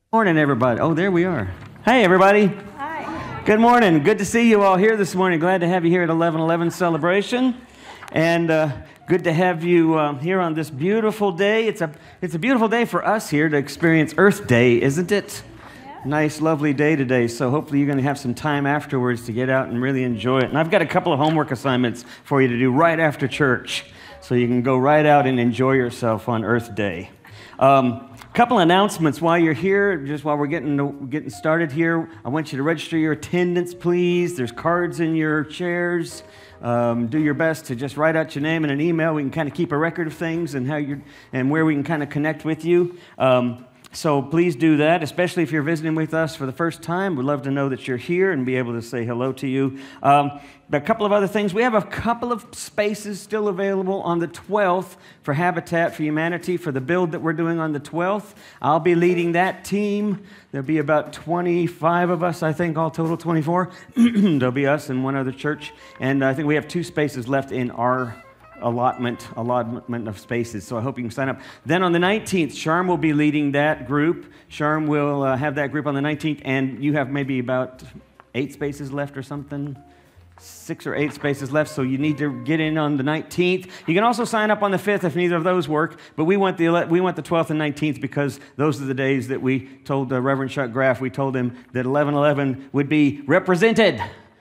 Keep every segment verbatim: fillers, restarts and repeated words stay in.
Morning, everybody. Oh, there we are. Hey, everybody. Hi. Good morning. Good to see you all here this morning. Glad to have you here at eleven eleven celebration. And uh, good to have you uh, here on this beautiful day. It's a, it's a beautiful day for us here to experience Earth Day, isn't it? Yeah. Nice, lovely day today. So hopefully you're going to have some time afterwards to get out and really enjoy it. And I've got a couple of homework assignments for you to do right after church. So you can go right out and enjoy yourself on Earth Day. Um, couple announcements while you're here, just while we're getting getting started here. I want you to register your attendance, please. There's cards in your chairs. Um, do your best to just write out your name in an email. We can kind of keep a record of things and how you're and where we can kind of connect with you. Um, so please do that, especially if you're visiting with us for the first time. We'd love to know that you're here and be able to say hello to you. Um, a couple of other things. We have a couple of spaces still available on the twelfth for Habitat for Humanity for the build that we're doing on the twelfth. I'll be leading that team. There'll be about twenty-five of us, I think, all total, twenty-four. There'll be us and one other church. And I think we have two spaces left in our allotment allotment of spaces, so I hope you can sign up. Then on the nineteenth, Sharm will be leading that group. Sharm will uh, have that group on the nineteenth, and you have maybe about eight spaces left or something, six or eight spaces left, so you need to get in on the nineteenth. You can also sign up on the fifth if neither of those work, but we want the we want the twelfth and nineteenth because those are the days that we told uh, Reverend Chuck Graff, we told him that eleven eleven would be represented.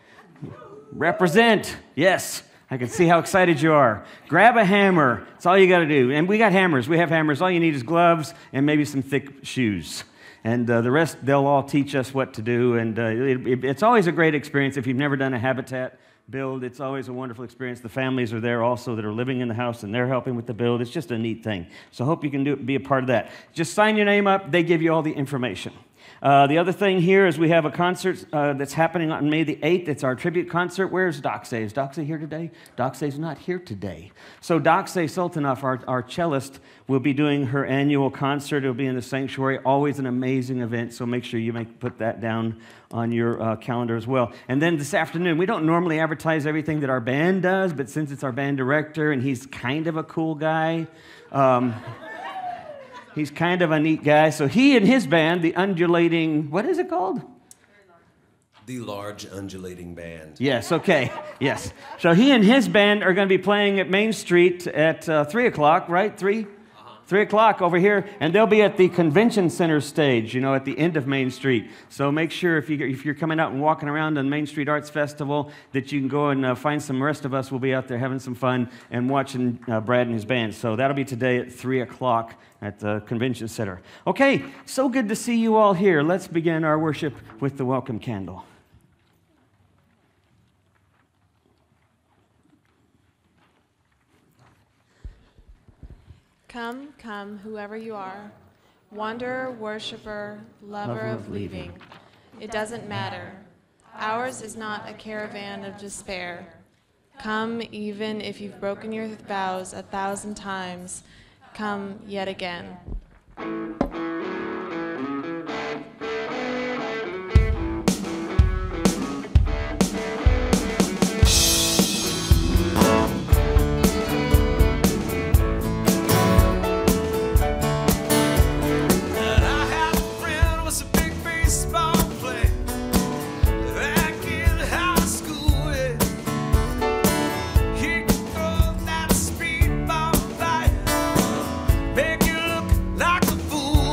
Represent, yes. I can see how excited you are. Grab a hammer. That's all you got to do. And we got hammers. We have hammers. All you need is gloves and maybe some thick shoes. And uh, the rest, they'll all teach us what to do. And uh, it, it, it's always a great experience. If you've never done a Habitat build, it's always a wonderful experience. The families are there also that are living in the house, and they're helping with the build. It's just a neat thing. So I hope you can do, be a part of that. Just sign your name up. They give you all the information. Uh, the other thing here is we have a concert uh, that's happening on May the eighth. It's our tribute concert. Where's Doxay? Is Doxay here today? Doxay's not here today. So Doxay Sultanov, our, our cellist, will be doing her annual concert. It'll be in the sanctuary. Always an amazing event, so make sure you make, put that down on your uh, calendar as well. And then this afternoon, we don't normally advertise everything that our band does, but since it's our band director and he's kind of a cool guy, um, he's kind of a neat guy. So he and his band, the Undulating, what is it called? The Large Undulating Band. Yes, okay, yes. So he and his band are going to be playing at Main Street at uh, three o'clock, right? three? Uh-huh. three o'clock over here, and they'll be at the Convention Center stage, you know, at the end of Main Street. So make sure if, you, if you're coming out and walking around on Main Street Arts Festival that you can go and uh, find some, the rest of us will be out there having some fun and watching uh, Brad and his band. So that'll be today at three o'clock. At the Convention Center. Okay, so good to see you all here. Let's begin our worship with the welcome candle. Come, come, whoever you are, wanderer, worshiper, lover, lover of leaving. It doesn't matter. Ours is not a caravan of despair. Come, even if you've broken your vows a thousand times, come yet again. Make you look like a fool.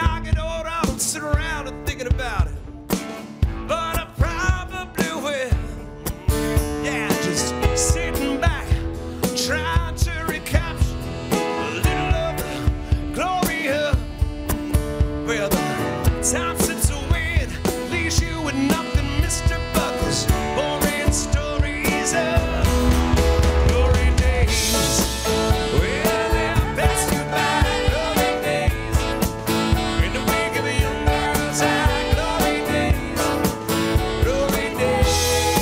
I get older, I don't sit around and thinking about it. But I probably will. Yeah, just sitting back, trying to recapture a little of the glory of where the time slips away and leaves you with nothing, Mister Buckles, boring stories of glory days. Well, they'll pass you by, glory days. In the wake of a young girl's eye, glory days, glory days.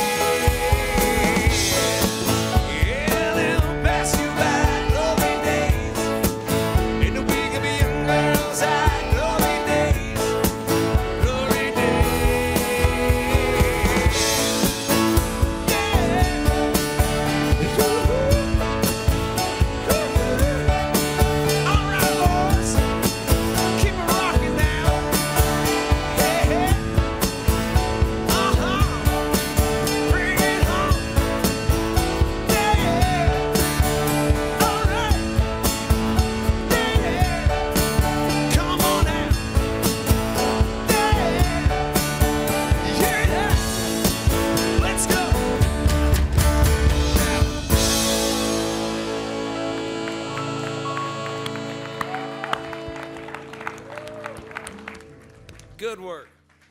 Yeah, they'll pass you by, glory days. In the wake of a young girl's eye, glory days, glory days. All right, boys, keep it rocking now. Yeah, uh-huh, bring it home. Yeah, all right, yeah, come on now. Yeah, yeah, let's go. Good work.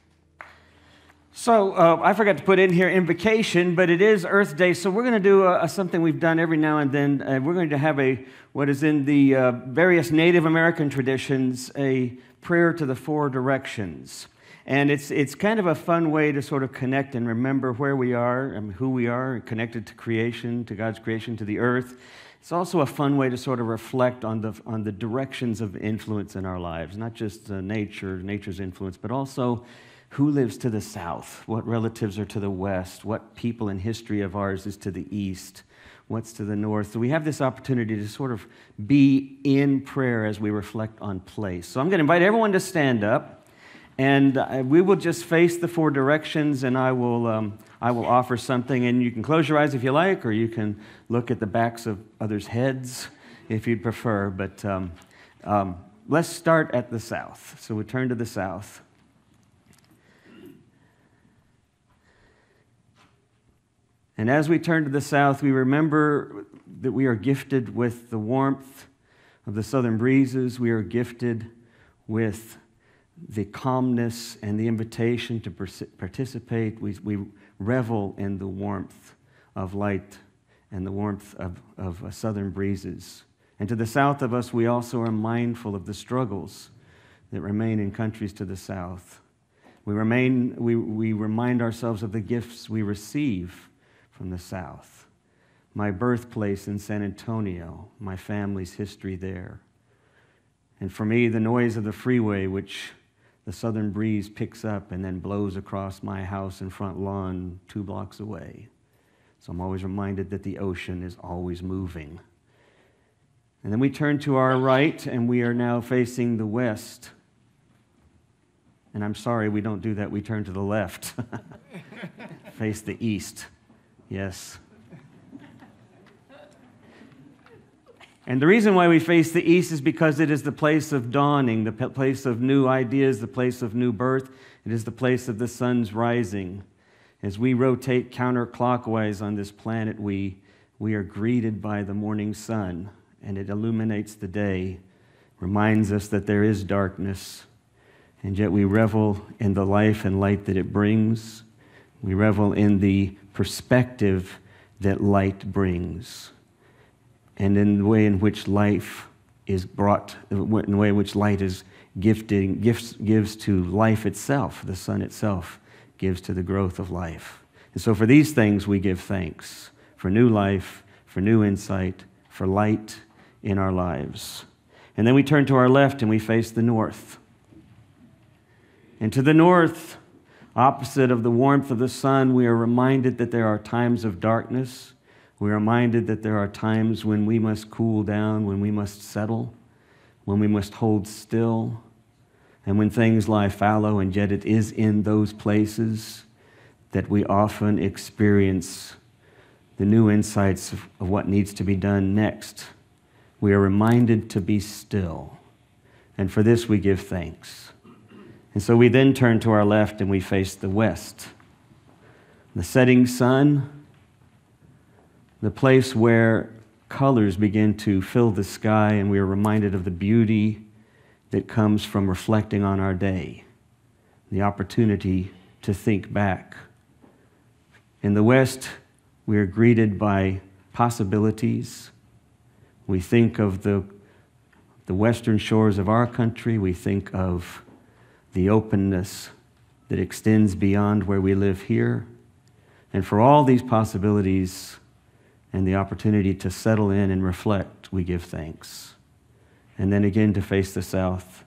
So uh, I forgot to put in here invocation, but it is Earth Day, so we're going to do a, a something we've done every now and then. Uh, we're going to have a what is in the uh, various Native American traditions, a prayer to the four directions. And it's it's kind of a fun way to sort of connect and remember where we are and who we are, connected to creation, to God's creation, to the earth. It's also a fun way to sort of reflect on the on the directions of influence in our lives, not just uh, nature, nature's influence, but also who lives to the south, what relatives are to the west, what people in history of ours is to the east, what's to the north. So we have this opportunity to sort of be in prayer as we reflect on place. So I'm going to invite everyone to stand up, and uh, we will just face the four directions, and I will um, I will offer something, and you can close your eyes if you like, or you can look at the backs of others' heads if you'd prefer. But um, um, let's start at the south. So we turn to the south. And as we turn to the south, we remember that we are gifted with the warmth of the southern breezes. We are gifted with the calmness and the invitation to participate. We, we revel in the warmth of light and the warmth of, of uh, southern breezes. And to the south of us, we also are mindful of the struggles that remain in countries to the south. We, remain, we, we remind ourselves of the gifts we receive from the south. My birthplace in San Antonio, my family's history there. And for me, the noise of the freeway, which the southern breeze picks up and then blows across my house and front lawn two blocks away. So I'm always reminded that the ocean is always moving. And then we turn to our right, and we are now facing the west. And I'm sorry, we don't do that. We turn to the left. Face the east. Yes. And the reason why we face the east is because it is the place of dawning, the place of new ideas, the place of new birth. It is the place of the sun's rising. As we rotate counterclockwise on this planet, we, we are greeted by the morning sun, and it illuminates the day, reminds us that there is darkness, and yet we revel in the life and light that it brings. We revel in the perspective that light brings, and in the way in which life is brought, in the way in which light is gifting, gifts, gives to life itself, the sun itself gives to the growth of life. And so for these things we give thanks, for new life, for new insight, for light in our lives. And then we turn to our left and we face the north. And to the north, opposite of the warmth of the sun, we are reminded that there are times of darkness. We are reminded that there are times when we must cool down, when we must settle, when we must hold still, and when things lie fallow, and yet it is in those places that we often experience the new insights of, of what needs to be done next. We are reminded to be still, And for this we give thanks. And so we then turn to our left and we face the west. The setting sun, the place where colors begin to fill the sky and we are reminded of the beauty that comes from reflecting on our day, the opportunity to think back. In the west, we are greeted by possibilities. We think of the, the western shores of our country. We think of the openness that extends beyond where we live here. And for all these possibilities and the opportunity to settle in and reflect, we give thanks. And then again to face the south.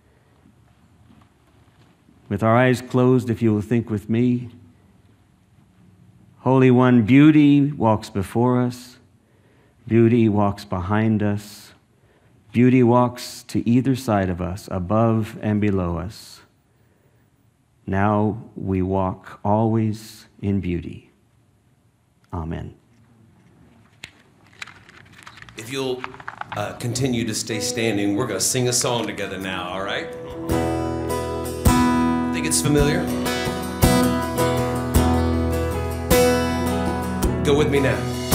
With our eyes closed, if you will think with me, Holy One, beauty walks before us, beauty walks behind us, beauty walks to either side of us, above and below us. Now we walk always in beauty. Amen. If you'll uh, continue to stay standing, we're going to sing a song together now, all right? I think it's familiar. Go with me now.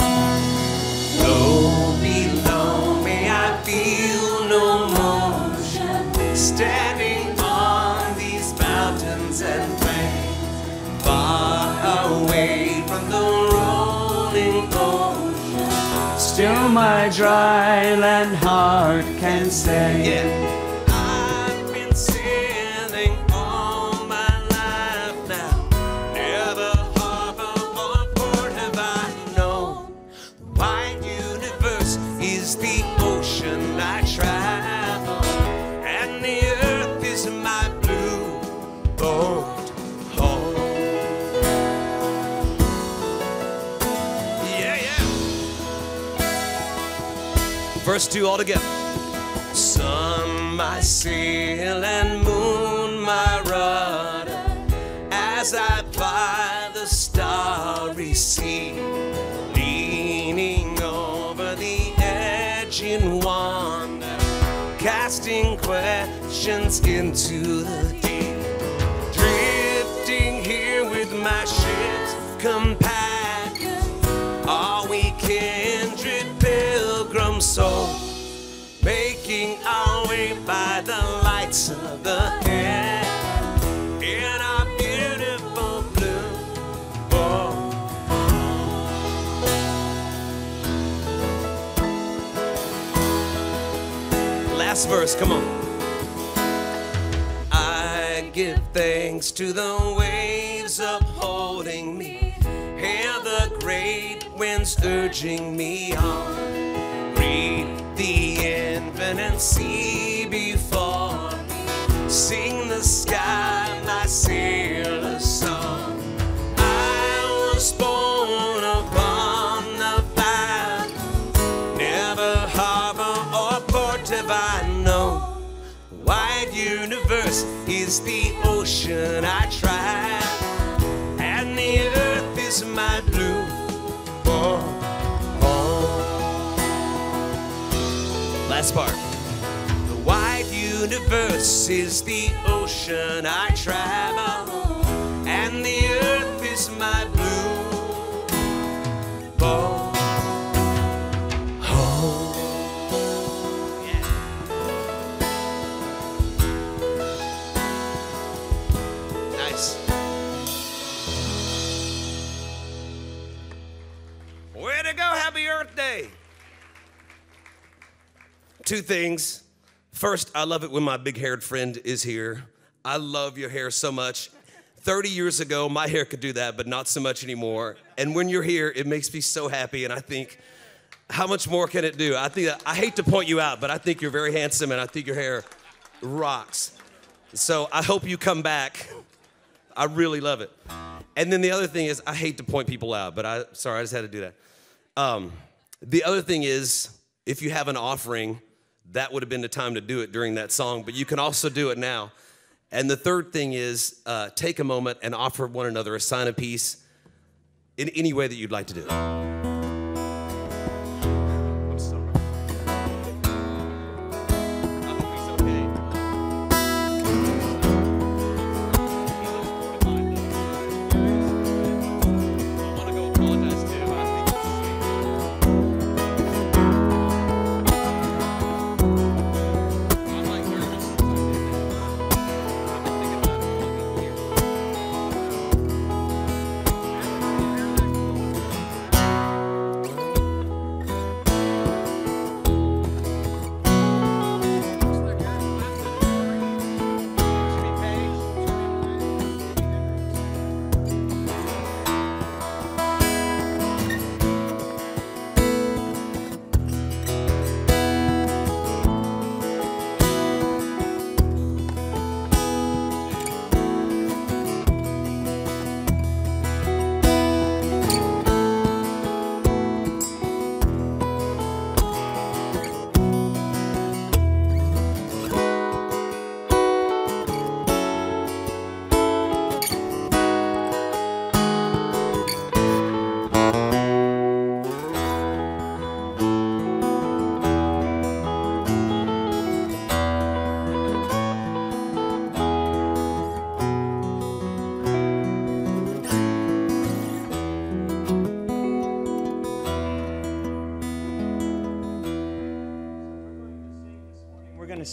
Low below me, I feel no motion, standing on these mountains and plains, far away from the rolling ocean. Still my dry land heart can say, Yeah, I've been sailing all my life now. Never harbor or port have I known. The wide universe is the ocean I travel, and the earth is my blue boat home. Yeah, yeah. Verse two all together. Sun, my sail, and moon, my rudder, as I ply the starry sea, leaning over the edge in wonder, casting questions into the deep, drifting here with my ship's companions. Are we kindred pilgrim souls, making our way by the lights of the head in our beautiful blue boat? Last verse, come on. I give thanks to the waves upholding me, hear the great winds urging me on, read the infinite sea before me, sing the sky my sailor's song. I was born upon the bound, never harbor or port have I known. The wide universe is the ocean I travel, and the earth is my blue boat. Last part. The wide universe is the ocean I travel, and the earth is my blue boat home. Yeah. Nice. Way to go, happy Earth Day. Two things. First, I love it when my big-haired friend is here. I love your hair so much. thirty years ago, my hair could do that, but not so much anymore. And when you're here, it makes me so happy, and I think, how much more can it do? I think I hate to point you out, but I think you're very handsome, and I think your hair rocks. So I hope you come back. I really love it. And then the other thing is, I hate to point people out, but I sorry, I just had to do that. Um, the other thing is, if you have an offering, that would have been the time to do it during that song, but you can also do it now. And the third thing is, uh, take a moment and offer one another a sign of peace in any way that you'd like to do it. I'm sorry. I hope he's okay.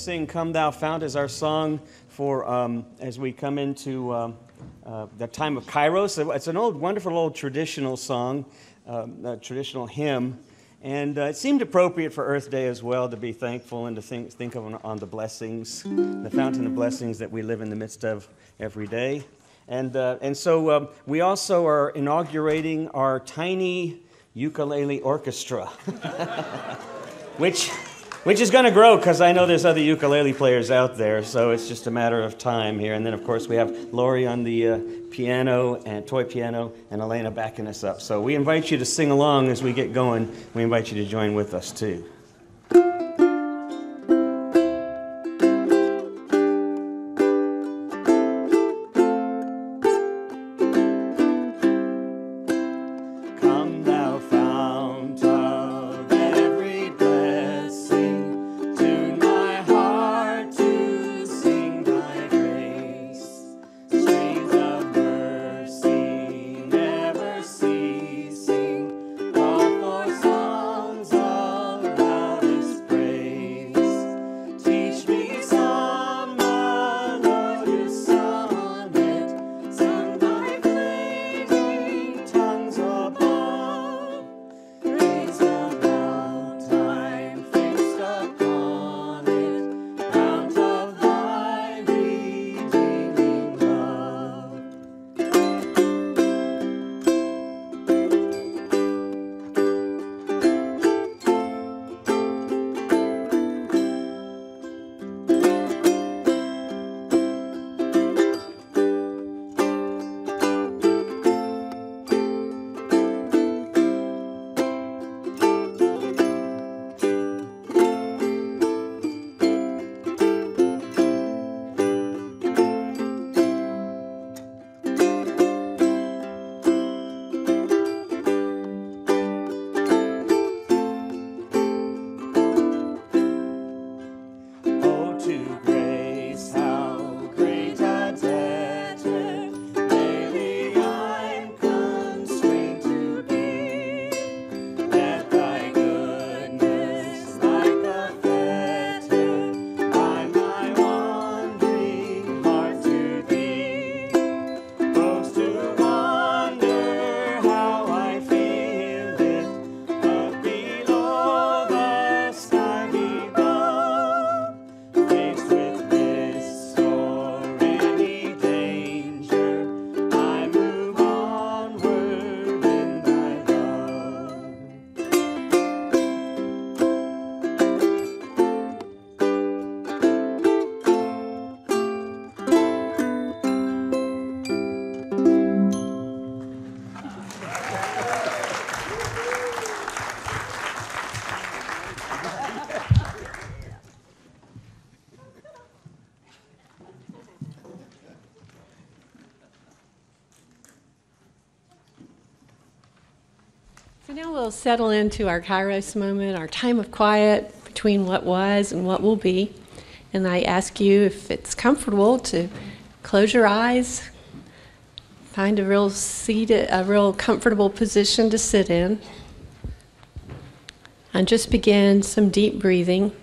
sing "Come Thou Fount" as our song for um, as we come into um, uh, the time of Kairos. It's an old, wonderful old traditional song, um, a traditional hymn, and uh, it seemed appropriate for Earth Day as well to be thankful and to think, think of on, on the blessings, the fountain of blessings that we live in the midst of every day. And, uh, and so um, we also are inaugurating our tiny ukulele orchestra, which... Which is going to grow because I know there's other ukulele players out there, so it's just a matter of time here. And then, of course, we have Lori on the uh, piano and toy piano and Elena backing us up. So we invite you to sing along as we get going. We invite you to join with us, too. So now we'll settle into our Kairos moment, our time of quiet between what was and what will be. And I ask you, if it's comfortable, to close your eyes, find a real seated, a real comfortable position to sit in, and just begin some deep breathing.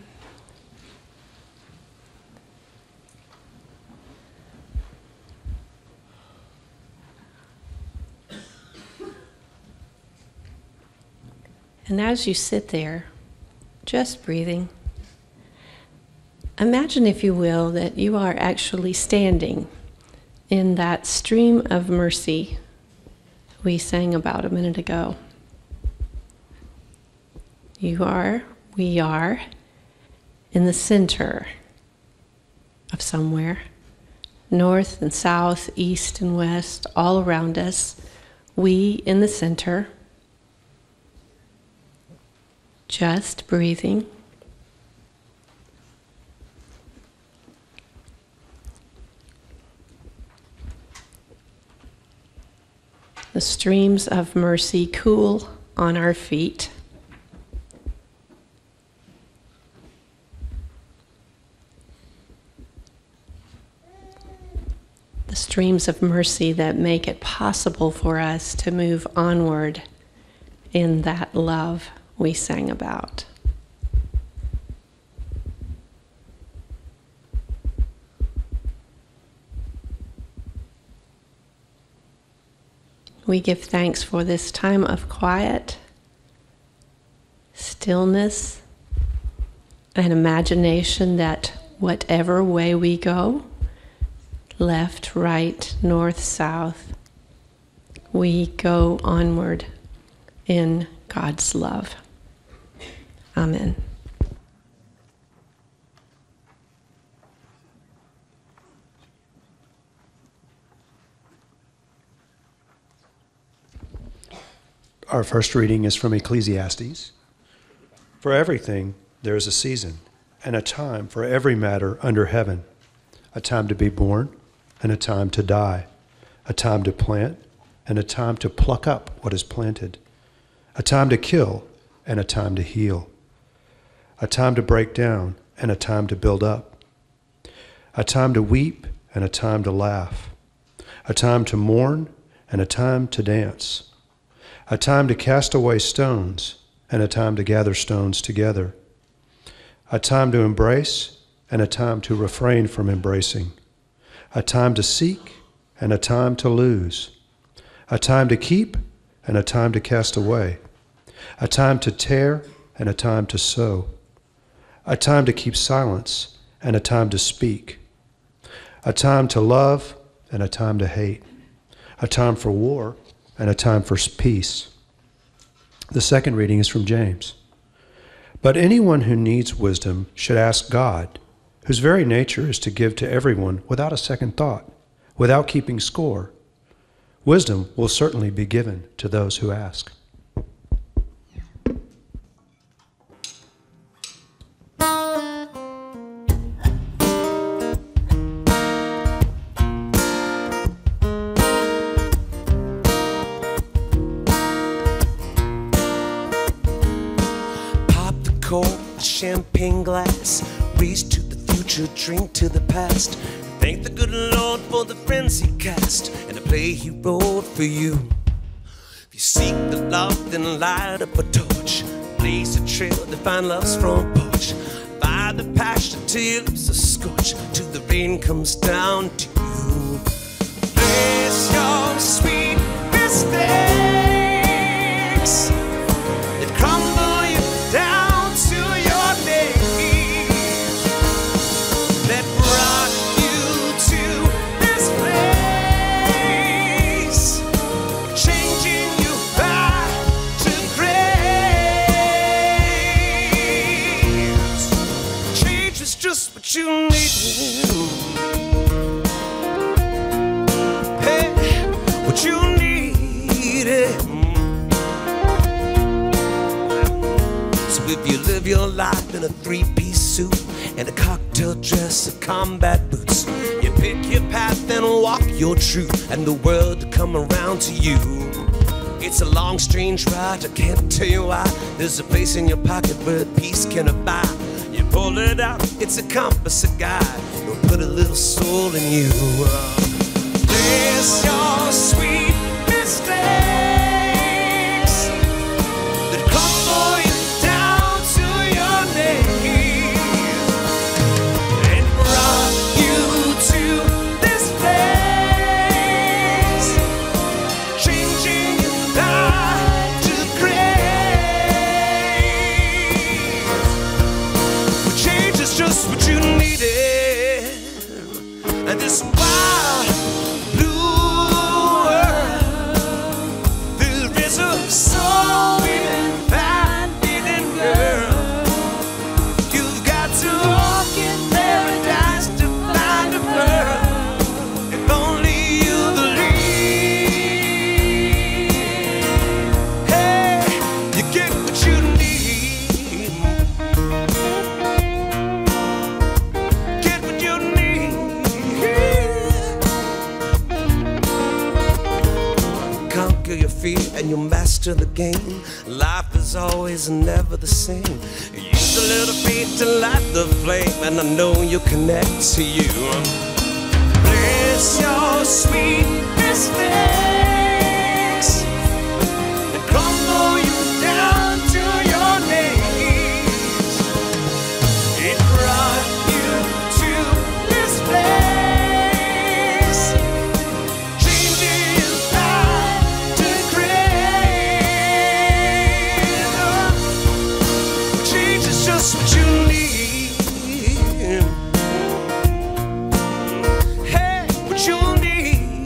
And as you sit there, just breathing, imagine, if you will, that you are actually standing in that stream of mercy we sang about a minute ago. You are, we are, in the center of somewhere, north and south, east and west, all around us, we in the center, just breathing. The streams of mercy cool on our feet. The streams of mercy that make it possible for us to move onward in that love we sang about. We give thanks for this time of quiet, stillness, and imagination that whatever way we go, left, right, north, south, we go onward in God's love. Amen. Our first reading is from Ecclesiastes. For everything there is a season, and a time for every matter under heaven, a time to be born, and a time to die, a time to plant, and a time to pluck up what is planted, a time to kill, and a time to heal, a time to break down, and a time to build up, a time to weep, and a time to laugh, a time to mourn, and a time to dance, a time to cast away stones, and a time to gather stones together, a time to embrace, and a time to refrain from embracing, a time to seek, and a time to lose, a time to keep, and a time to cast away, a time to tear, and a time to sow, a time to keep silence, and a time to speak, a time to love, and a time to hate, a time for war, and a time for peace. The second reading is from James. But anyone who needs wisdom should ask God, whose very nature is to give to everyone without a second thought, without keeping score. Wisdom will certainly be given to those who ask. Champagne glass, reach to the future, drink to the past. Thank the good Lord for the friends he cast and the play he wrote for you. If you seek the love, then light up a torch, blaze a trail to find love's front porch. Fire the passion till your lips are scorched, till the rain comes down to you. Place your sweet mistakes that crumble you down to your knees, that brought you to this place, changing you back to grace. Change is just what you need. Hey, what you needed. If you live your life in a three-piece suit and a cocktail dress of combat boots, you pick your path and walk your truth, and the world to come around to you. It's a long, strange ride, I can't tell you why. There's a place in your pocket where peace can abide. You pull it out, it's a compass, a guide. It'll put a little soul in you. Place your sweet mistakes that crumble you down to your knees, and brought you to this place, changing you back to grace. Well, change is just what you needed, and this wild blue world, there is a soul we've finding, girl. You've got to walk in paradise to find a pearl, if only you believe. Hey, you get what you need. Get what you need. Conquer your fear and you'll master the game. Life is always and never the same. Use a little faith to light the flame, and I know you'll connect to you. Bless your sweet mistakes and crumble you down to your knees. It brought you to this place, changing you back to you'll need.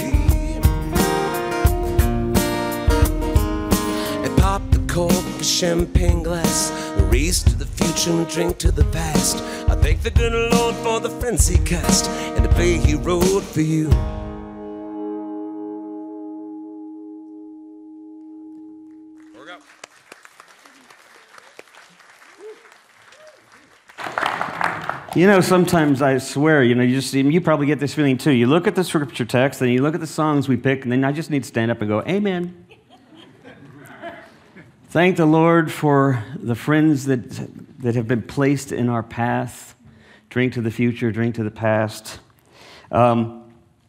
And pop the cork, a champagne glass, race to the future and drink to the past. I thank the good Lord for the friends he cast and the play he wrote for you. You know, sometimes I swear, you know, you just you probably get this feeling too. You look at the scripture text, and you look at the songs we pick, and then I just need to stand up and go, amen. Thank the Lord for the friends that, that have been placed in our path. Drink to the future, drink to the past. Um,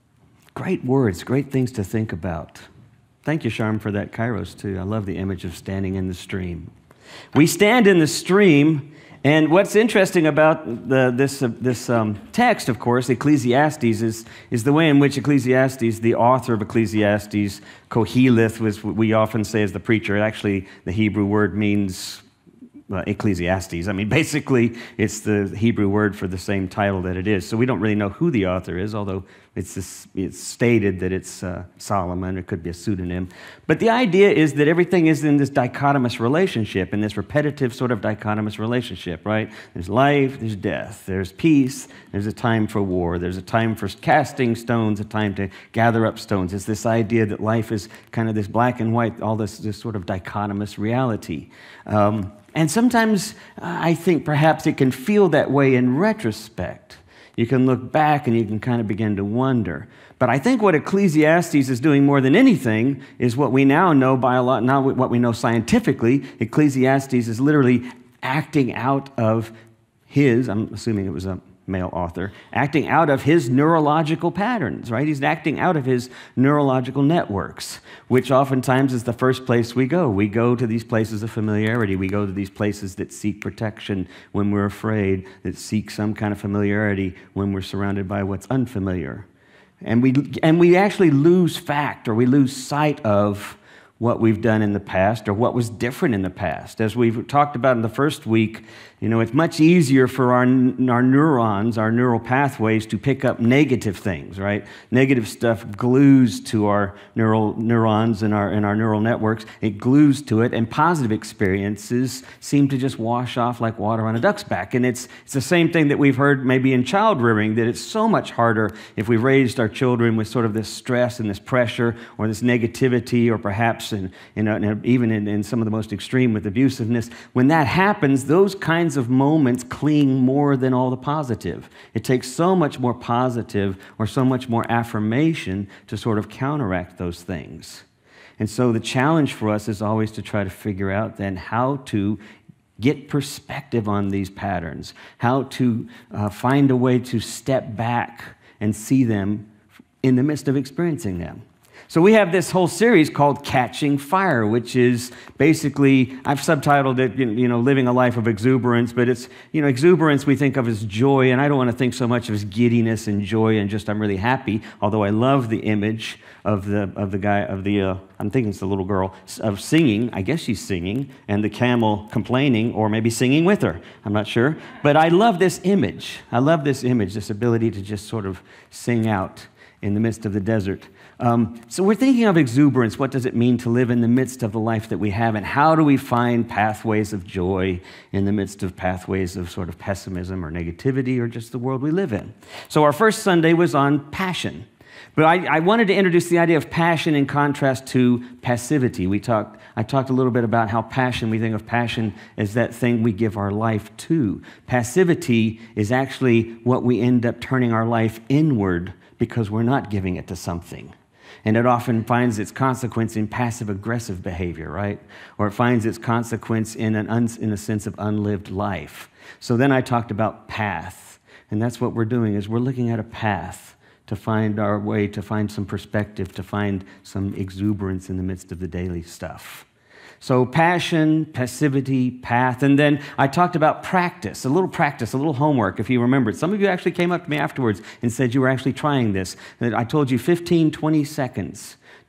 great words, great things to think about. Thank you, Sharm, for that Kairos, too. I love the image of standing in the stream. We stand in the stream. And what's interesting about the, this, uh, this um, text, of course, Ecclesiastes, is, is the way in which Ecclesiastes, the author of Ecclesiastes, Koheleth, was what we often say as the preacher. Actually, the Hebrew word means uh, Ecclesiastes. I mean, basically, it's the Hebrew word for the same title that it is. So we don't really know who the author is, although it's, this, it's stated that it's uh, Solomon. It could be a pseudonym. But the idea is that everything is in this dichotomous relationship, in this repetitive sort of dichotomous relationship, right? There's life, there's death, there's peace, there's a time for war, there's a time for casting stones, a time to gather up stones. It's this idea that life is kind of this black and white, all this, this sort of dichotomous reality. Um, and sometimes uh, I think perhaps it can feel that way in retrospect. You can look back and you can kind of begin to wonder. But I think what Ecclesiastes is doing more than anything is what we now know by a lot, now what we know scientifically. Ecclesiastes is literally acting out of his, I'm assuming it was a male author, acting out of his neurological patterns, right? He's acting out of his neurological networks, which oftentimes is the first place we go. We go to these places of familiarity. We go to these places that seek protection when we're afraid, that seek some kind of familiarity when we're surrounded by what's unfamiliar. And we, and we actually lose fact, or we lose sight of what we've done in the past or what was different in the past. As we've talked about in the first week, you know, it's much easier for our, our neurons, our neural pathways to pick up negative things, right? Negative stuff glues to our neural neurons and our, and our neural networks. It glues to it, and positive experiences seem to just wash off like water on a duck's back. And it's, it's the same thing that we've heard maybe in child rearing, that it's so much harder if we raised our children with sort of this stress and this pressure or this negativity, or perhaps in, in, a, in a, even in, in some of the most extreme with abusiveness. When that happens, those kinds of moments cling more than all the positive. It takes so much more positive or so much more affirmation to sort of counteract those things. And so the challenge for us is always to try to figure out then how to get perspective on these patterns, how to uh, find a way to step back and see them in the midst of experiencing them. So we have this whole series called Catching Fire, which is basically, I've subtitled it, you know, living a life of exuberance, but it's, you know, exuberance we think of as joy, and I don't want to think so much of as giddiness and joy and just I'm really happy, although I love the image of the of the guy, of the, uh, I'm thinking it's the little girl, of singing, I guess she's singing, and the camel complaining, or maybe singing with her, I'm not sure. But I love this image. I love this image, this ability to just sort of sing out in the midst of the desert. Um, so we're thinking of exuberance. What does it mean to live in the midst of the life that we have? And how do we find pathways of joy in the midst of pathways of sort of pessimism or negativity or just the world we live in? So our first Sunday was on passion. But I, I wanted to introduce the idea of passion in contrast to passivity. We talked, I talked a little bit about how passion, we think of passion as that thing we give our life to. Passivity is actually what we end up turning our life inward because we're not giving it to something. And it often finds its consequence in passive-aggressive behavior, right? Or it finds its consequence in, an un, in a sense of unlived life. So then I talked about path. And that's what we're doing, is we're looking at a path to find our way, to find some perspective, to find some exuberance in the midst of the daily stuff. So passion, passivity, path, and then I talked about practice, a little practice, a little homework, if you remember it. Some of you actually came up to me afterwards and said you were actually trying this. I told you fifteen, twenty seconds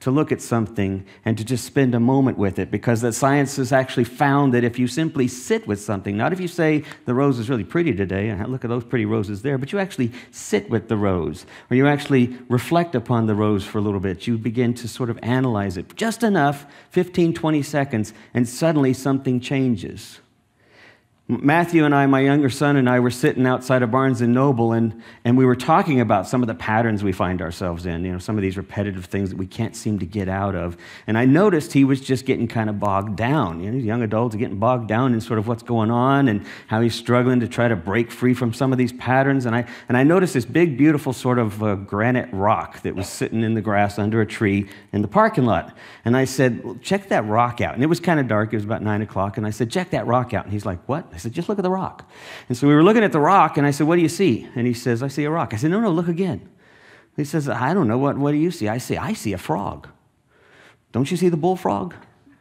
to look at something and to just spend a moment with it, because the science has actually found that if you simply sit with something, not if you say the rose is really pretty today, and look at those pretty roses there, but you actually sit with the rose, or you actually reflect upon the rose for a little bit. You begin to sort of analyze it just enough, fifteen, twenty seconds, and suddenly something changes. Matthew and I, my younger son and I, were sitting outside of Barnes and Noble, and, and we were talking about some of the patterns we find ourselves in, you know, some of these repetitive things that we can't seem to get out of. And I noticed he was just getting kind of bogged down. You know, young adults are getting bogged down in sort of what's going on and how he's struggling to try to break free from some of these patterns. And I, and I noticed this big, beautiful sort of uh, granite rock that was sitting in the grass under a tree in the parking lot. And I said, well, check that rock out. And it was kind of dark. It was about nine o'clock. And I said, check that rock out. And he's like, what? I said, just look at the rock. And so we were looking at the rock, and I said, what do you see? And he says, I see a rock. I said, no, no, look again. He says, I don't know. What, what do you see? I say, I see a frog. Don't you see the bullfrog?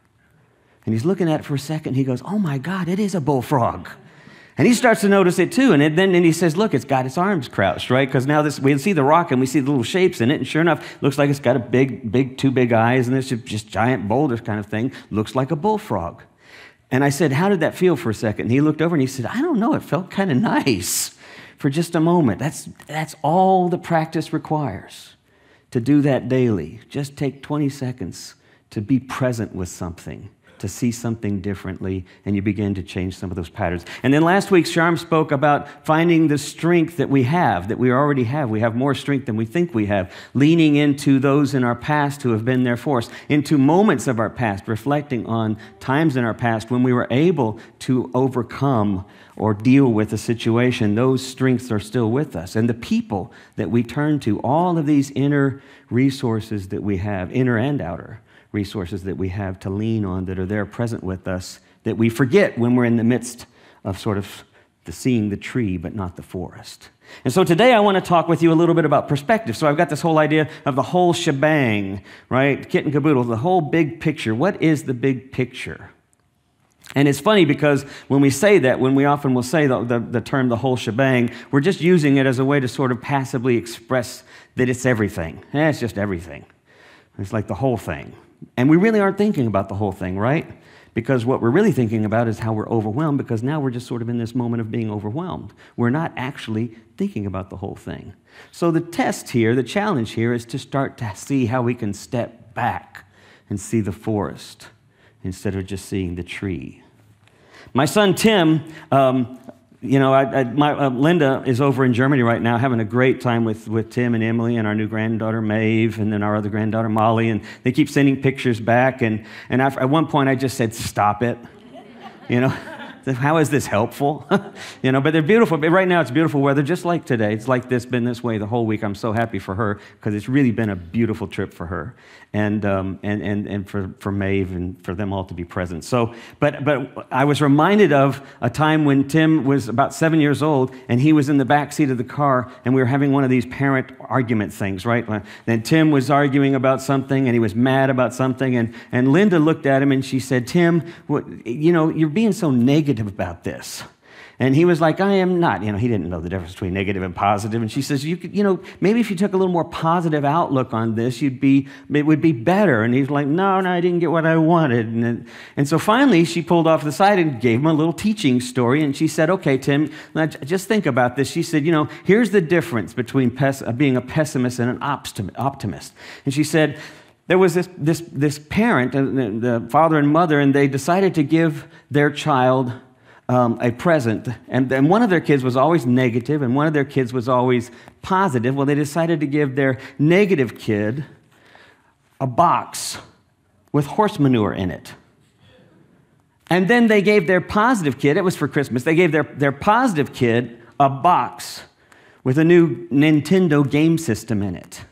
And he's looking at it for a second. He goes, oh, my God, it is a bullfrog. And he starts to notice it, too. And then and he says, look, it's got its arms crouched, right? Because now this, we can see the rock, and we see the little shapes in it. And sure enough, it looks like it's got a big, big, two big eyes, and it's just giant boulders kind of thing. Looks like a bullfrog. And I said, how did that feel for a second? And he looked over and he said, I don't know, it felt kind of nice for just a moment. That's, that's all the practice requires, to do that daily. Just take twenty seconds to be present with something, to see something differently, and you begin to change some of those patterns. And then last week, Sharm spoke about finding the strength that we have, that we already have. We have more strength than we think we have, leaning into those in our past who have been there for us, into moments of our past, reflecting on times in our past when we were able to overcome or deal with a situation. Those strengths are still with us. And the people that we turn to, all of these inner resources that we have, inner and outer, resources that we have to lean on, that are there present with us, that we forget when we're in the midst of sort of the seeing the tree but not the forest. And so today I want to talk with you a little bit about perspective. So I've got this whole idea of the whole shebang, right? Kit and caboodle, the whole big picture. What is the big picture? And it's funny because when we say that, when we often will say the, the, the term the whole shebang, we're just using it as a way to sort of passively express that it's everything. Eh, it's just everything. It's like the whole thing. And we really aren't thinking about the whole thing, right? Because what we're really thinking about is how we're overwhelmed, because now we're just sort of in this moment of being overwhelmed. We're not actually thinking about the whole thing. So the test here, the challenge here, is to start to see how we can step back and see the forest instead of just seeing the tree. My son Tim, um, you know, I, I, my, uh, Linda is over in Germany right now having a great time with, with Tim and Emily and our new granddaughter Maeve, and then our other granddaughter Molly, and they keep sending pictures back. And, and I, at one point I just said, stop it, you know. How is this helpful? You know, but they're beautiful. But right now it's beautiful weather, just like today. It's like this, been this way the whole week. I'm so happy for her because it's really been a beautiful trip for her, and um, and and and for for Maeve and for them all to be present. So, but but I was reminded of a time when Tim was about seven years old, and he was in the back seat of the car, and we were having one of these parent argument things, right? Then Tim was arguing about something, and he was mad about something, and and Linda looked at him and she said, "Tim, what, you know, you're being so negative about this." And he was like, I am not. You know, he didn't know the difference between negative and positive. And she says, you could, you know, maybe if you took a little more positive outlook on this, you'd be, it would be better. And he's like, no, no, I didn't get what I wanted. And then, and so finally, she pulled off the side and gave him a little teaching story. And she said, okay, Tim, now just think about this. She said, you know, here's the difference between pes- being a pessimist and an optimist. And she said, there was this this this parent, the father and mother, and they decided to give their child um, a present. And, and one of their kids was always negative, and one of their kids was always positive. Well, they decided to give their negative kid a box with horse manure in it. And then they gave their positive kid, it was for Christmas, they gave their, their positive kid a box with a new Nintendo game system in it.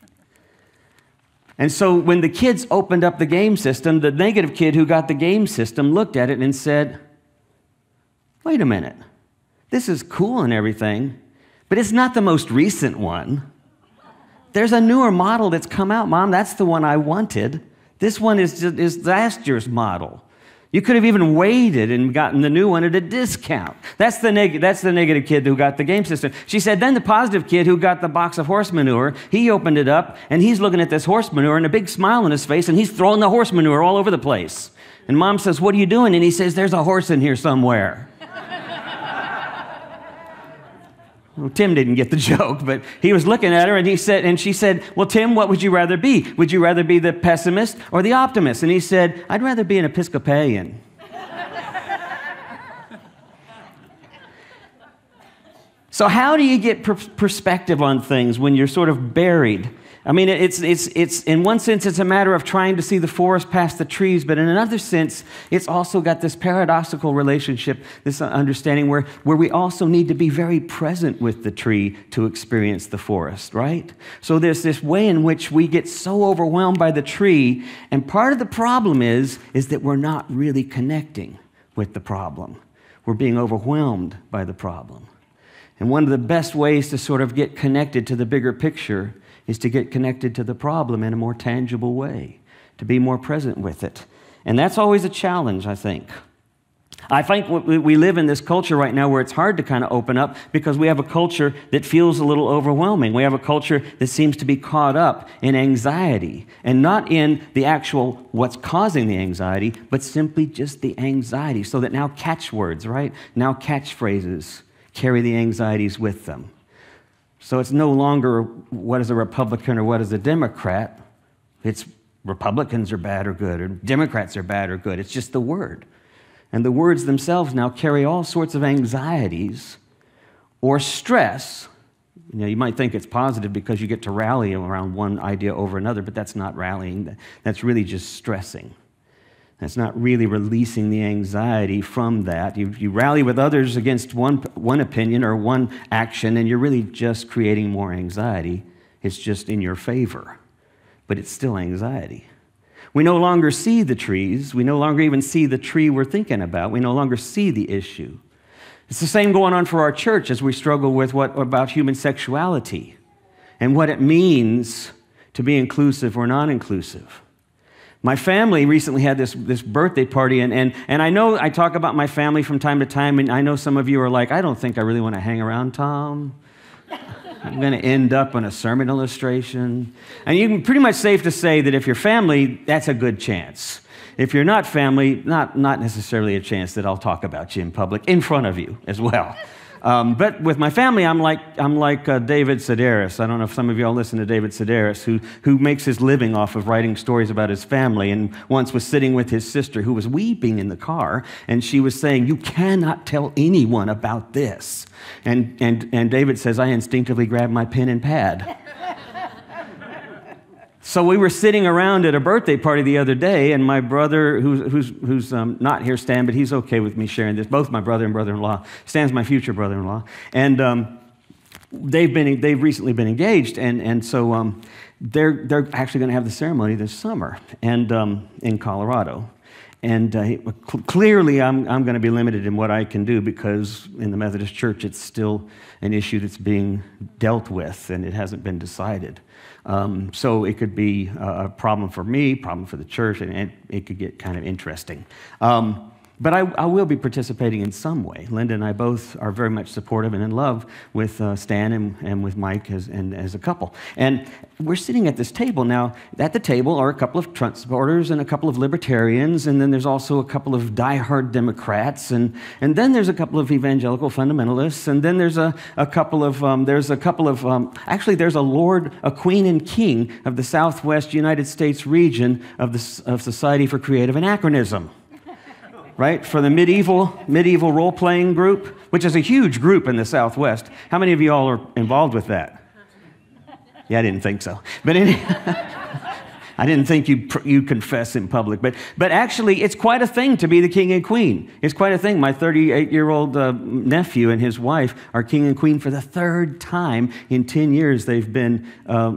And so when the kids opened up the game system, the negative kid who got the game system looked at it and said, wait a minute, this is cool and everything, but it's not the most recent one. There's a newer model that's come out, Mom. That's the one I wanted. This one is, just, is last year's model. You could have even waited and gotten the new one at a discount. That's the, neg- that's the negative kid who got the game system. She said, then the positive kid who got the box of horse manure, he opened it up, and he's looking at this horse manure and a big smile on his face, and he's throwing the horse manure all over the place. And Mom says, what are you doing? And he says, there's a horse in here somewhere. Well, Tim didn't get the joke, but he was looking at her, and he said, and she said, well, Tim, what would you rather be? Would you rather be the pessimist or the optimist? And he said, I'd rather be an Episcopalian. So how do you get per- perspective on things when you're sort of buried? I mean, it's, it's, it's, in one sense, it's a matter of trying to see the forest past the trees, but in another sense, it's also got this paradoxical relationship, this understanding where, where we also need to be very present with the tree to experience the forest, right? So there's this way in which we get so overwhelmed by the tree, and part of the problem is, is that we're not really connecting with the problem. We're being overwhelmed by the problem. And one of the best ways to sort of get connected to the bigger picture is to get connected to the problem in a more tangible way, to be more present with it. And that's always a challenge, I think. I think we live in this culture right now where it's hard to kind of open up because we have a culture that feels a little overwhelming. We have a culture that seems to be caught up in anxiety, and not in the actual what's causing the anxiety, but simply just the anxiety. So that now catchwords, right? Now catchphrases carry the anxieties with them. So it's no longer what is a Republican or what is a Democrat. It's Republicans are bad or good, or Democrats are bad or good. It's just the word. And the words themselves now carry all sorts of anxieties or stress. You know, you might think it's positive because you get to rally around one idea over another, but that's not rallying. That's really just stressing. That's not really releasing the anxiety from that. You, you rally with others against one, one opinion or one action, and you're really just creating more anxiety. It's just in your favor, but it's still anxiety. We no longer see the trees. We no longer even see the tree we're thinking about. We no longer see the issue. It's the same going on for our church as we struggle with what about human sexuality and what it means to be inclusive or non-inclusive. My family recently had this, this birthday party, and, and, and I know I talk about my family from time to time, and I know some of you are like, I don't think I really want to hang around Tom. I'm going to end up on a sermon illustration. And you can pretty much safe to say that if you're family, that's a good chance. If you're not family, not, not necessarily a chance that I'll talk about you in public, in front of you as well. Um, but with my family, I'm like, I'm like uh, David Sedaris. I don't know if some of you all listen to David Sedaris, who, who makes his living off of writing stories about his family, and once was sitting with his sister who was weeping in the car, and she was saying, you cannot tell anyone about this. And, and, and David says, I instinctively grabbed my pen and pad. So we were sitting around at a birthday party the other day, and my brother, who's, who's, who's um, not here, Stan, but he's okay with me sharing this. Both my brother and brother-in-law. Stan's my future brother-in-law. And um, they've been they've recently been engaged, and, and so um, they're, they're actually going to have the ceremony this summer and um, in Colorado. And uh, clearly, I'm, I'm going to be limited in what I can do because in the Methodist Church, it's still an issue that's being dealt with, and it hasn't been decided. Um, so it could be a problem for me, problem for the church, and it, it could get kind of interesting. Um, But I, I will be participating in some way. Linda and I both are very much supportive and in love with uh, Stan and, and with Mike as, and, as a couple. And we're sitting at this table. Now, at the table are a couple of Trump supporters and a couple of libertarians, and then there's also a couple of diehard Democrats, and, and then there's a couple of evangelical fundamentalists, and then there's a, a couple of, um, there's a couple of, um, actually there's a Lord, a Queen and King of the Southwest United States region of the of Society for Creative Anachronism. Right, for the medieval medieval role-playing group, which is a huge group in the Southwest. How many of you all are involved with that? Yeah, I didn't think so. But any, I didn't think you'd, you'd confess in public. But, but actually, it's quite a thing to be the king and queen. It's quite a thing. My thirty-eight-year-old uh, nephew and his wife are king and queen for the third time in ten years. They've been um, a,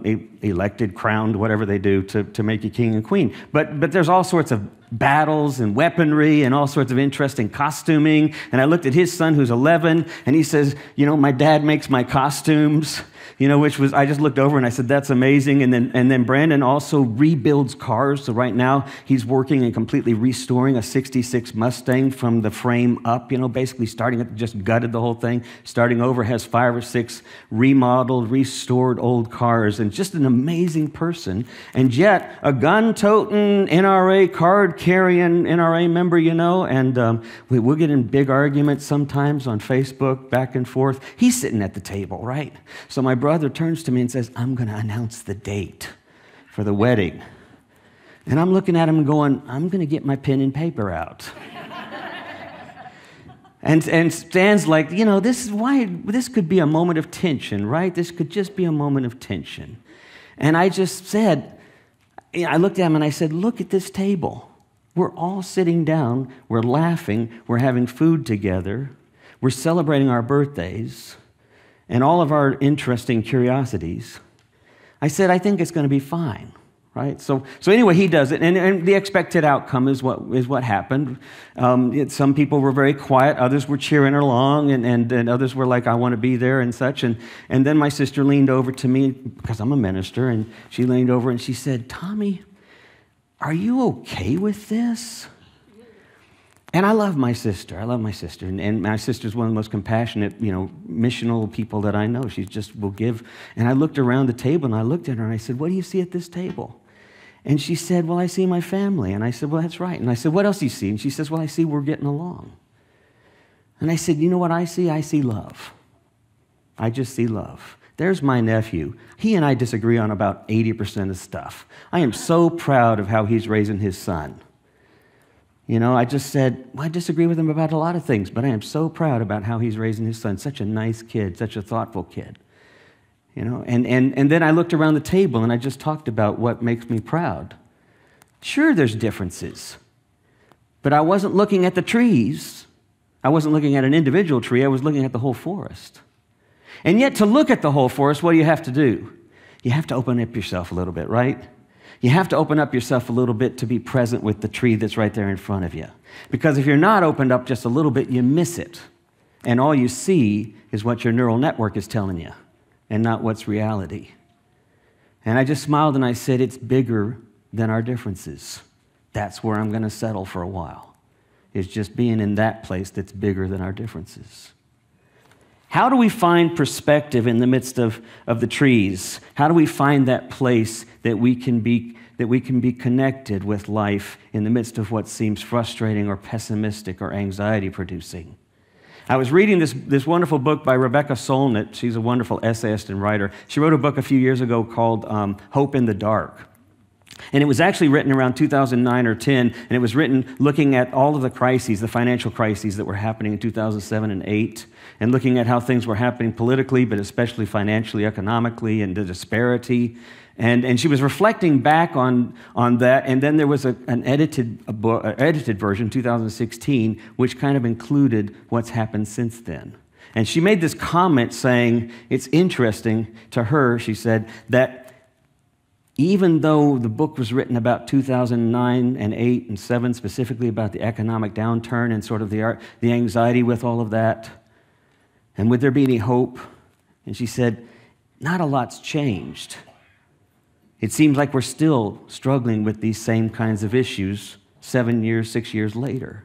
elected, crowned, whatever they do to, to make you king and queen. But, but there's all sorts of battles and weaponry and all sorts of interesting costuming. And I looked at his son who's eleven, and he says, you know, my dad makes my costumes. You know, which was, I just looked over and I said, that's amazing. And then, and then Brandon also rebuilds cars. So right now he's working and completely restoring a sixty-six Mustang from the frame up, you know, basically starting it, just gutted the whole thing, starting over, has five or six remodeled, restored old cars, and just an amazing person. And yet a gun-toting, N R A, card-carrying N R A member, you know, and um, we, we'll get in big arguments sometimes on Facebook, back and forth. He's sitting at the table, right? So my brother turns to me and says, I'm going to announce the date for the wedding. And I'm looking at him going, I'm going to get my pen and paper out. and, and Stan's like, you know, this is why, this could be a moment of tension, right? This could just be a moment of tension. And I just said, I looked at him and I said, look at this table. We're all sitting down, we're laughing, we're having food together, we're celebrating our birthdays, and all of our interesting curiosities. I said, I think it's going to be fine, right? So, so anyway, he does it, and, and the expected outcome is what is what happened. Um, it, some people were very quiet, others were cheering along, and, and, and others were like, I want to be there and such. And, and then my sister leaned over to me, because I'm a minister, and she leaned over and she said, Tommy, are you okay with this? And I love my sister. I love my sister. And, and my sister's one of the most compassionate, you know, missional people that I know. She just will give. And I looked around the table, and I looked at her, and I said, what do you see at this table? And she said, well, I see my family. And I said, well, that's right. And I said, what else do you see? And she says, well, I see we're getting along. And I said, you know what I see? I see love. I just see love. There's my nephew. He and I disagree on about eighty percent of stuff. I am so proud of how he's raising his son. You know, I just said, well, I disagree with him about a lot of things, but I am so proud about how he's raising his son. Such a nice kid, such a thoughtful kid. You know, and, and, and then I looked around the table and I just talked about what makes me proud. Sure, there's differences, but I wasn't looking at the trees. I wasn't looking at an individual tree. I was looking at the whole forest. And yet to look at the whole forest, what do you have to do? You have to open up yourself a little bit, right? You have to open up yourself a little bit to be present with the tree that's right there in front of you. Because if you're not opened up just a little bit, you miss it. And all you see is what your neural network is telling you, and not what's reality. And I just smiled and I said, it's bigger than our differences. That's where I'm going to settle for a while, is just being in that place that's bigger than our differences. How do we find perspective in the midst of, of the trees? How do we find that place that we can be that we can be connected with life in the midst of what seems frustrating or pessimistic or anxiety-producing? I was reading this, this wonderful book by Rebecca Solnit. She's a wonderful essayist and writer. She wrote a book a few years ago called um, Hope in the Dark. And it was actually written around two thousand nine or ten, and it was written looking at all of the crises, the financial crises that were happening in two thousand seven and eight, and looking at how things were happening politically, but especially financially, economically, and the disparity. And, and she was reflecting back on, on that, and then there was a, an edited, a book, uh, edited version, two thousand sixteen, which kind of included what's happened since then. And she made this comment saying, it's interesting to her, she said, that even though the book was written about two thousand nine and eight and seven, specifically about the economic downturn and sort of the, the anxiety with all of that, and would there be any hope? And she said, not a lot's changed. It seems like we're still struggling with these same kinds of issues seven years, six years later.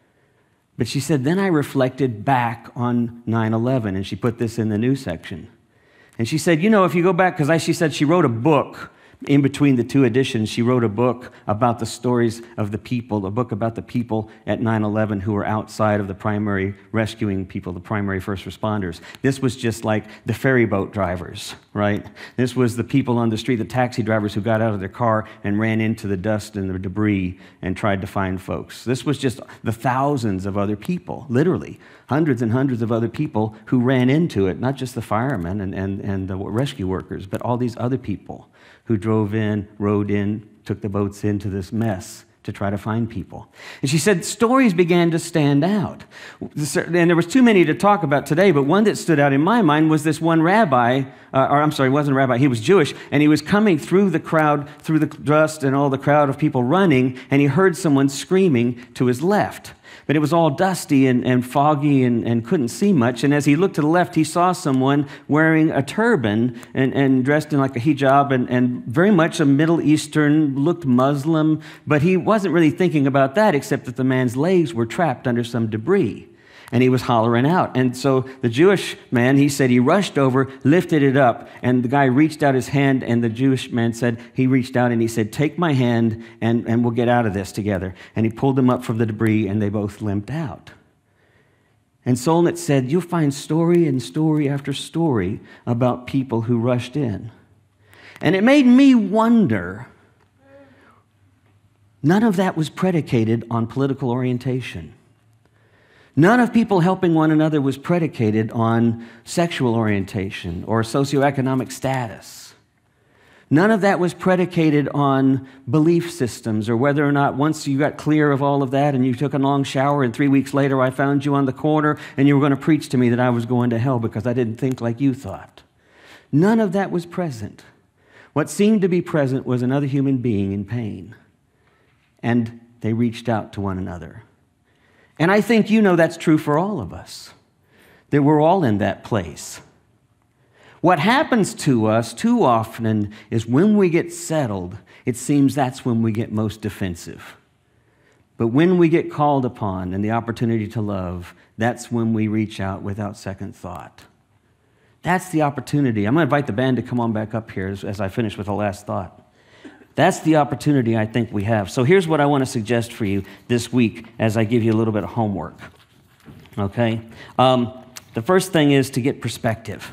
But she said, then I reflected back on nine eleven, and she put this in the news section. And she said, you know, if you go back, because she said she wrote a book. In between the two editions, she wrote a book about the stories of the people, a book about the people at nine eleven who were outside of the primary rescuing people, the primary first responders. This was just like the ferry boat drivers, right? This was the people on the street, the taxi drivers who got out of their car and ran into the dust and the debris and tried to find folks. This was just the thousands of other people, literally, hundreds and hundreds of other people who ran into it, not just the firemen and, and, and the rescue workers, but all these other people who drove in, rode in, took the boats into this mess to try to find people. And she said stories began to stand out. And there was too many to talk about today, but one that stood out in my mind was this one rabbi, uh, or I'm sorry, he wasn't a rabbi, he was Jewish, and he was coming through the crowd, through the dust and all the crowd of people running, and he heard someone screaming to his left. But it was all dusty and, and foggy and, and couldn't see much. And as he looked to the left, he saw someone wearing a turban and, and dressed in like a hijab and, and very much a Middle Eastern, looked Muslim. But he wasn't really thinking about that, except that the man's legs were trapped under some debris. And he was hollering out. And so the Jewish man, he said he rushed over, lifted it up, and the guy reached out his hand, and the Jewish man said, he reached out and he said, take my hand and, and we'll get out of this together. And he pulled them up from the debris, and they both limped out. And Solnit said, you'll find story and story after story about people who rushed in. And it made me wonder, none of that was predicated on political orientation. None of people helping one another was predicated on sexual orientation or socioeconomic status. None of that was predicated on belief systems or whether or not once you got clear of all of that and you took a long shower and three weeks later I found you on the corner and you were going to preach to me that I was going to hell because I didn't think like you thought. None of that was present. What seemed to be present was another human being in pain. And they reached out to one another. And I think you know that's true for all of us, that we're all in that place. What happens to us too often is when we get settled, it seems that's when we get most defensive. But when we get called upon and the opportunity to love, that's when we reach out without second thought. That's the opportunity. I'm going to invite the band to come on back up here as, as I finish with the last thought. That's the opportunity I think we have. So here's what I want to suggest for you this week as I give you a little bit of homework. Okay? Um, the first thing is to get perspective.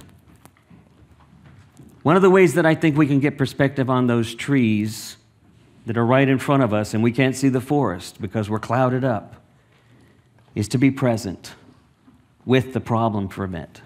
One of the ways that I think we can get perspective on those trees that are right in front of us and we can't see the forest because we're clouded up is to be present with the problem for a minute.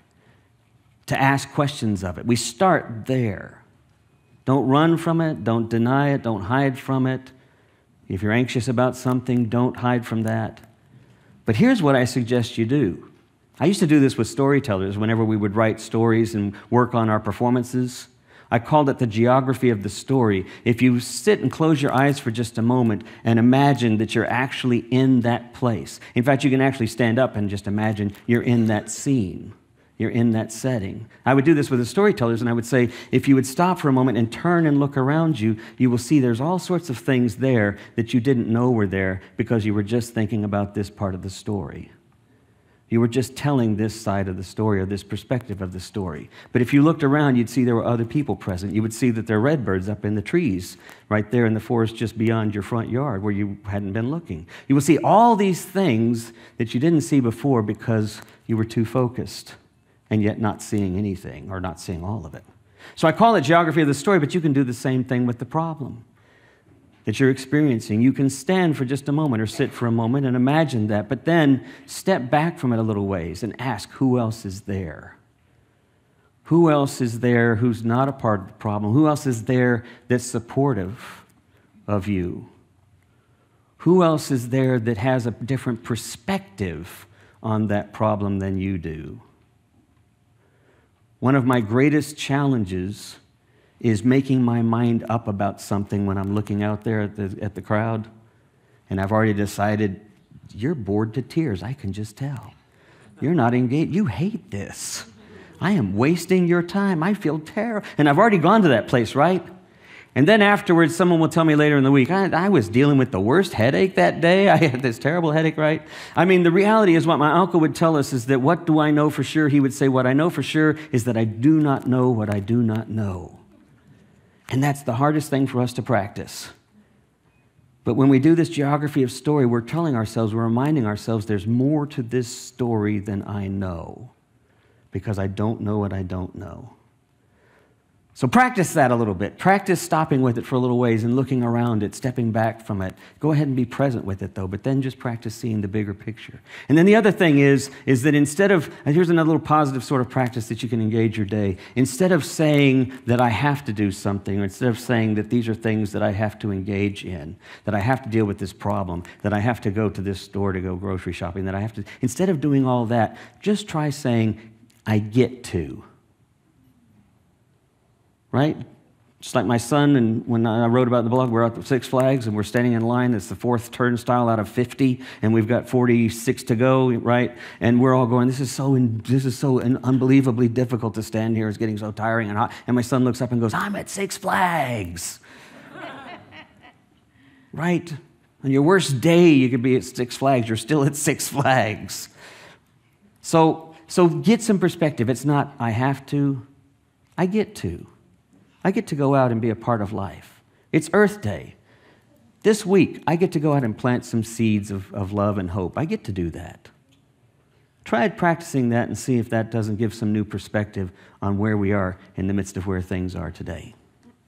To ask questions of it. We start there. Don't run from it. Don't deny it. Don't hide from it. If you're anxious about something, don't hide from that. But here's what I suggest you do. I used to do this with storytellers whenever we would write stories and work on our performances. I called it the geography of the story. If you sit and close your eyes for just a moment and imagine that you're actually in that place. In fact, you can actually stand up and just imagine you're in that scene. You're in that setting. I would do this with the storytellers, and I would say, if you would stop for a moment and turn and look around you, you will see there's all sorts of things there that you didn't know were there because you were just thinking about this part of the story. You were just telling this side of the story or this perspective of the story. But if you looked around, you'd see there were other people present. You would see that there are redbirds up in the trees right there in the forest just beyond your front yard where you hadn't been looking. You will see all these things that you didn't see before because you were too focused and yet not seeing anything or not seeing all of it. So I call it geography of the story, but you can do the same thing with the problem that you're experiencing. You can stand for just a moment or sit for a moment and imagine that, but then step back from it a little ways and ask who else is there. Who else is there who's not a part of the problem? Who else is there that's supportive of you? Who else is there that has a different perspective on that problem than you do? One of my greatest challenges is making my mind up about something when I'm looking out there at the, at the crowd, and I've already decided, you're bored to tears, I can just tell. You're not engaged, you hate this. I am wasting your time, I feel terrible. And I've already gone to that place, right? And then afterwards, someone will tell me later in the week, I, I was dealing with the worst headache that day. I had this terrible headache, right? I mean, the reality is what my uncle would tell us is that what do I know for sure? He would say, what I know for sure is that I do not know what I do not know. And that's the hardest thing for us to practice. But when we do this geography of story, we're telling ourselves, we're reminding ourselves there's more to this story than I know because I don't know what I don't know. So practice that a little bit. Practice stopping with it for a little ways and looking around it, stepping back from it. Go ahead and be present with it, though, but then just practice seeing the bigger picture. And then the other thing is, is that instead of, and here's another little positive sort of practice that you can engage your day. Instead of saying that I have to do something, or instead of saying that these are things that I have to engage in, that I have to deal with this problem, that I have to go to this store to go grocery shopping, that I have to, instead of doing all that, just try saying, I get to. Right? Just like my son, and when I wrote about in the blog, we're at Six Flags, and we're standing in line. It's the fourth turnstile out of fifty, and we've got forty-six to go, right? And we're all going, this is so in, this is so unbelievably difficult to stand here. It's getting so tiring and hot. And my son looks up and goes, I'm at Six Flags. Right? On your worst day, you could be at Six Flags. You're still at Six Flags. So, so get some perspective. It's not, I have to, I get to. I get to go out and be a part of life. It's Earth Day. This week, I get to go out and plant some seeds of, of love and hope. I get to do that. Try practicing that and see if that doesn't give some new perspective on where we are in the midst of where things are today.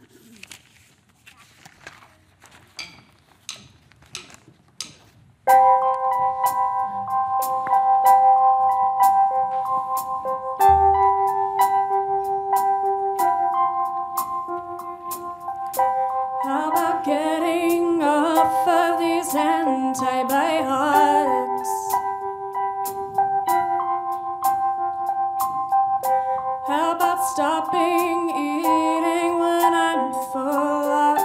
How about getting off of these antibiotics? How about stopping eating when I'm full up?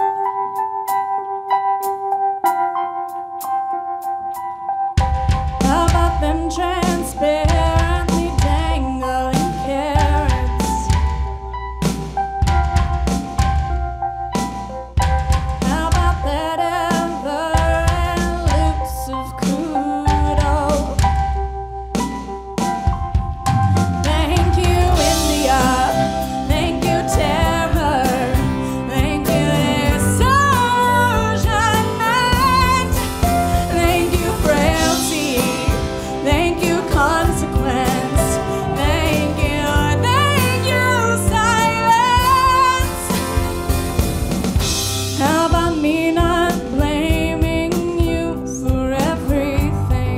How about them transparently dangling carrots? How about that ever elusive kudo? Thank you, India. Thank you, terror. Thank you, disillusionment. Thank you, frailty. Thank you, consequence. Thank you, thank you, silence. How about me not blaming you for everything?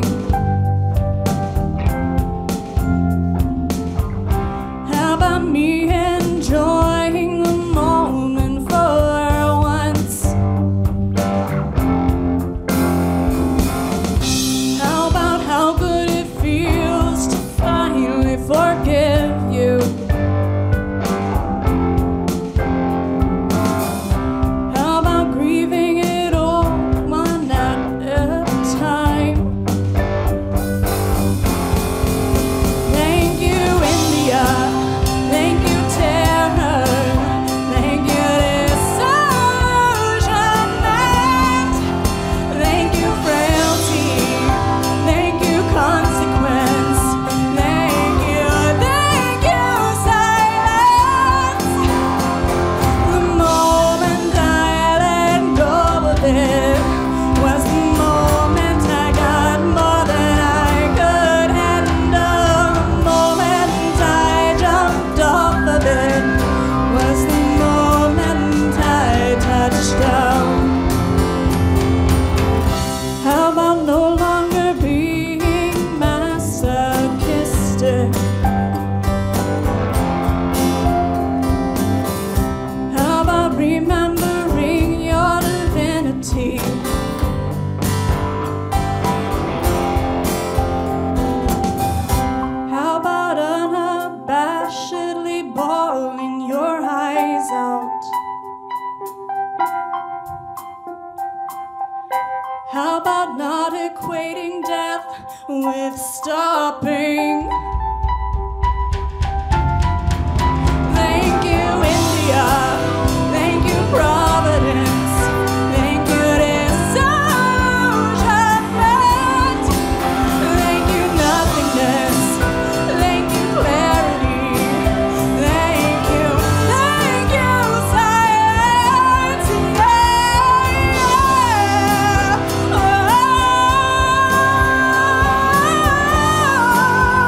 How about me enjoying the moment for once? How about how good it feels to finally forgive you? How about grieving it all one at a time? Thank you, India. Thank you, terror. Thank you, disillusionment. Thank you, frailty. Thank you, consequence. Thank you, thank you, silence. The moment I let go of it was the moment I got more than I could handle. The moment I jumped off of it was the moment I touched down. How about no longer being masochistic? How about remembering your divinity? How about unabashedly bawling your eyes out? How about not equating death with stopping? Thank you, India. Thank you, Providence. Thank you, disillusionment. Thank you, nothingness. Thank you, clarity. Thank you, thank you, silence. Yeah. Oh.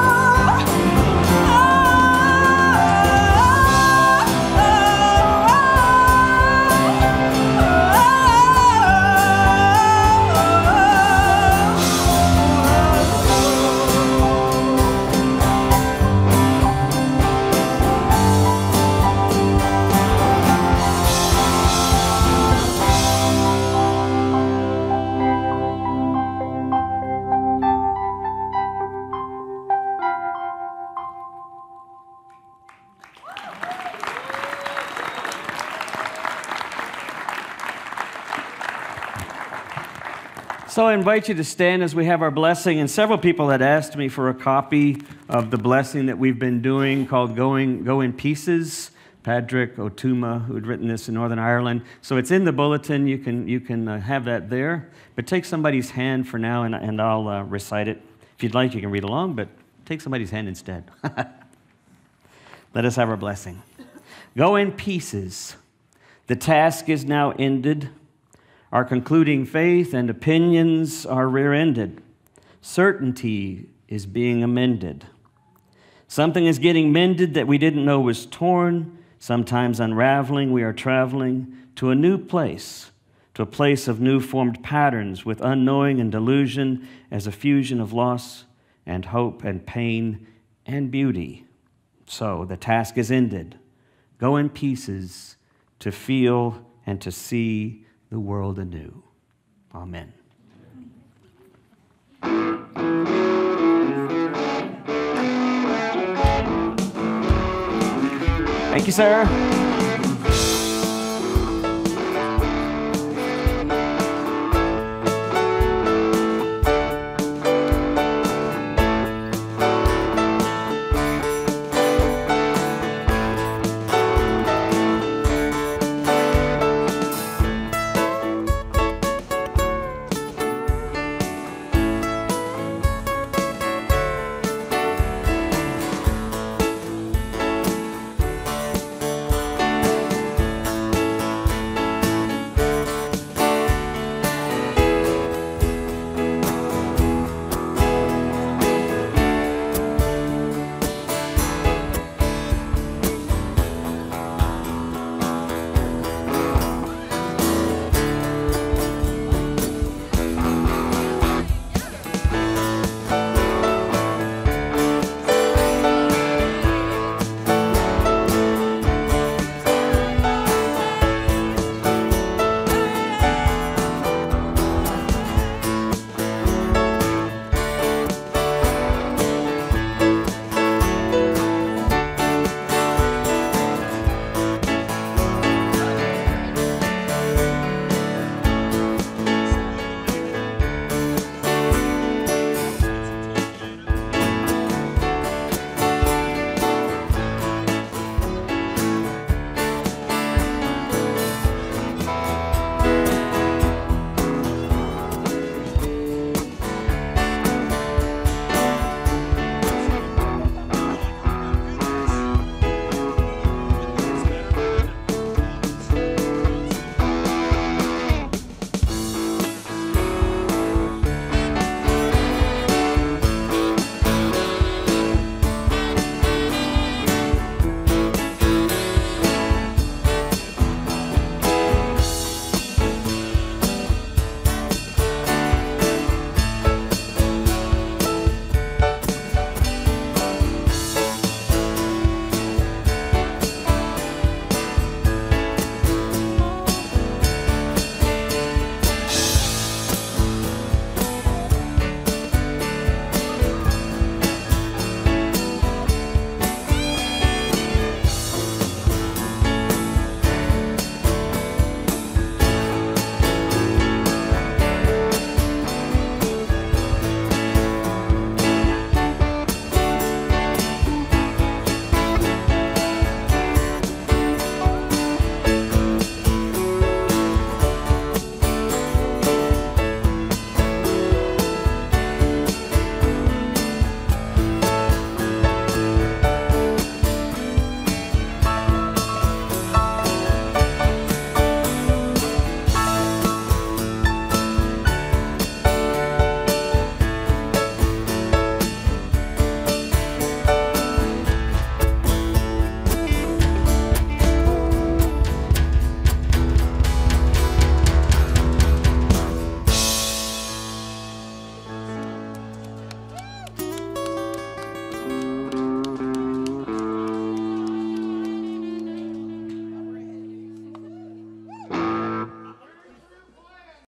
So I invite you to stand as we have our blessing. And several people had asked me for a copy of the blessing that we've been doing called Going, Go in Pieces. Patrick Otuma, who had written this in Northern Ireland. So it's in the bulletin. You can, you can uh, have that there. But take somebody's hand for now, and, and I'll uh, recite it. If you'd like, you can read along, but take somebody's hand instead. Let us have our blessing. Go in pieces. The task is now ended. Our concluding faith and opinions are rear-ended. Certainty is being amended. Something is getting mended that we didn't know was torn. Sometimes unraveling, we are traveling to a new place, to a place of new formed patterns with unknowing and delusion as a fusion of loss and hope and pain and beauty. So the task is ended. Go in pieces to feel and to see the world anew. Amen. Thank you, sir.